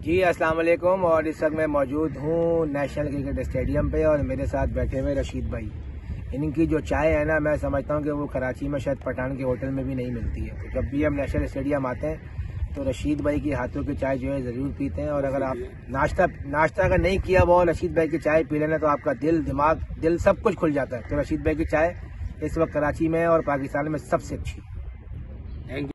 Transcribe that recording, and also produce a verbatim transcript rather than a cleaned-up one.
जी अस्सलाम वालेकुम। और इस वक्त मैं मौजूद हूँ नेशनल क्रिकेट स्टेडियम पे और मेरे साथ बैठे हुए रशीद भाई। इनकी जो चाय है ना, मैं समझता हूँ कि वो कराची में शायद पठान के होटल में भी नहीं मिलती है। तो जब भी हम नेशनल स्टेडियम आते हैं तो रशीद भाई की हाथों की चाय जो है ज़रूर पीते हैं। और अगर आप नाश्ता नाश्ता अगर नहीं किया हुआ और रशीद भाई की चाय पी लेना तो आपका दिल दिमाग दिल सब कुछ खुल जाता है। तो रशीद भाई की चाय इस वक्त कराची में और पाकिस्तान में सबसे अच्छी। Thank you.